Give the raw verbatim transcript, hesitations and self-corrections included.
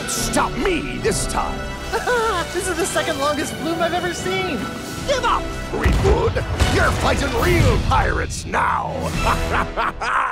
won't stop me this time. This is the second longest flume I've ever seen. Give up, Greenwood. You're fighting real pirates now.